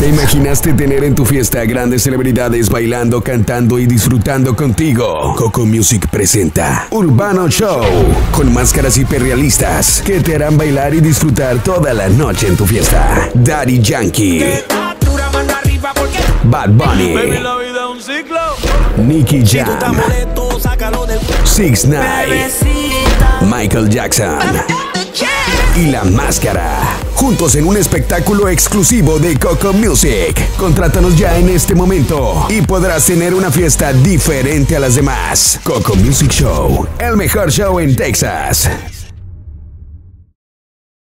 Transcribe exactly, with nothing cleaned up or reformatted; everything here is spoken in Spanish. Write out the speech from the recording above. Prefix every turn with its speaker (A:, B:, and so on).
A: ¿Te imaginaste tener en tu fiesta a grandes celebridades bailando, cantando y disfrutando contigo? Coco Music presenta Urbano Show, con máscaras hiperrealistas que te harán bailar y disfrutar toda la noche en tu fiesta. Daddy Yankee, Bad Bunny, Nicky Jam, six nine, Michael Jackson y La Máscara, juntos en un espectáculo exclusivo de Coco Music. Contrátanos ya en este momento y podrás tener una fiesta diferente a las demás. Coco Music Show, el mejor show en Texas.